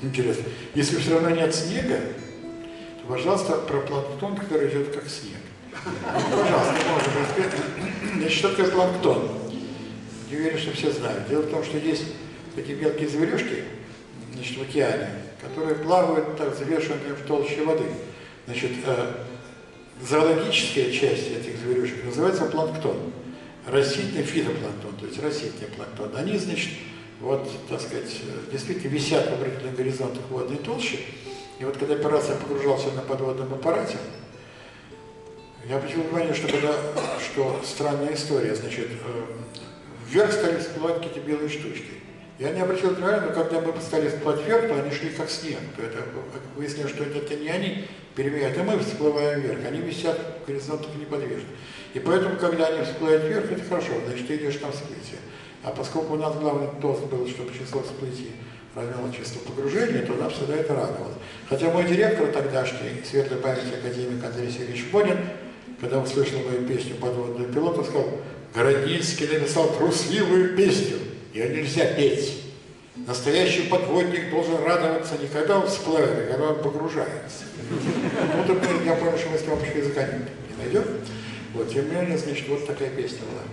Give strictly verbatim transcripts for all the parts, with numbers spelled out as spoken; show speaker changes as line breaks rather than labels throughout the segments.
Интересно. Если все равно нет снега, то, пожалуйста, про планктон, который идет как снег. Пожалуйста, можно рассказать. Значит, что такое планктон? Я уверен, что все знают. Дело в том, что есть такие мелкие зверюшки, значит, в океане, которые плавают так завешенные в толще воды. Значит, э, зоологическая часть этих зверюшек называется планктон. Растительный фитопланктон, то есть растительный планктон. Они, значит, вот, так сказать, действительно висят в определенных горизонтах водной толщи. И вот когда операция погружался на подводном аппарате, я обратил внимание, что, когда, что странная история, значит, вверх стали всплывать какие-то белые штучки. Я не обратил внимания, но когда мы стали всплывать вверх, то они шли как снег. То это выяснилось, что это не они перемещают, а мы всплываем вверх. Они висят в горизонтах неподвижно. И поэтому, когда они всплывают вверх, это хорошо, значит, ты идешь на всплытие. А поскольку у нас главный тост был, чтобы число всплытий равняло число погружения, то нам всегда это радовало. Хотя мой директор тогдашний, светлой памяти академик Андрей Сергеевич Бодин, когда услышал мою песню «Подводный пилот», он сказал: «Городницкий написал трусливую песню, ее нельзя петь. Настоящий подводник должен радоваться не когда он всплывает, а когда он погружается». Ну, тут я понял, что мы с помощью языка не найдем. Вот, тем не менее, значит, вот такая песня была.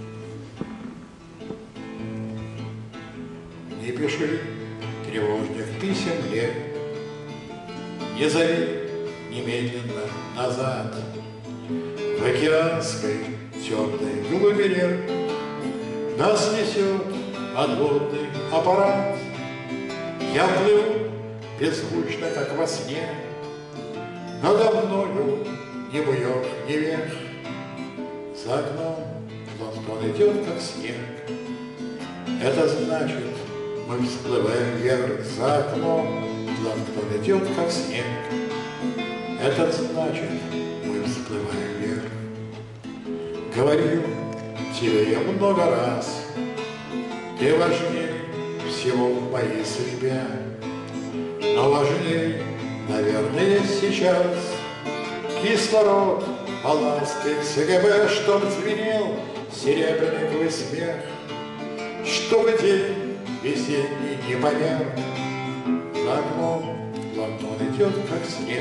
Не пиши тревожных писем мне, не зови немедленно назад. В океанской темной глубине нас несет подводный аппарат. Я плыву беззвучно, как во сне, надо мною ни буёк, ни вверх. За окном планктон идет, как снег. Это значит, мы всплываем вверх. За окном планктон идет, как снег. Это значит, мы всплываем вверх. Говорил тебе я много раз, ты важнее всего в моей судьбе. Но важнее, наверное, сейчас кислород балласты ЦГБ, чтоб звенел серебряный твой смех, чтобы день весенний не померк. За окном планктон идет, как снег.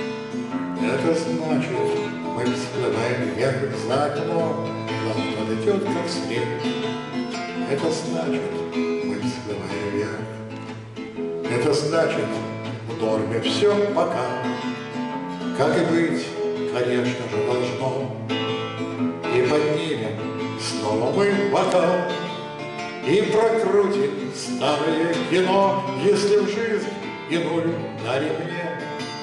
Это значит, мы всплываем вверх. За окном планктон идет, как снег. Это значит, мы всплываем вверх. Это значит, в норме все пока, как и быть, конечно же, должно. И поднимем снова мы бокал и прокрутим старое кино. Если в жизнь иную на ремне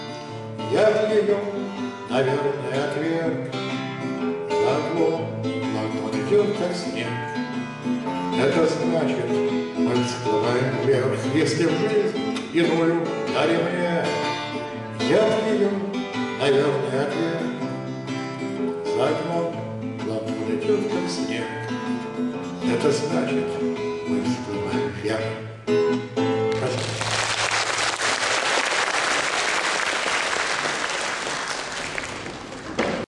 я ее, наверное, отверг. За окном планктон идет, как снег. Это значит, мы всплываем вверх. Если в жизнь иную на ремне я ее, наверное, отверг. За окном планктон идет, как снег. Это значит, мы всплываем вверх.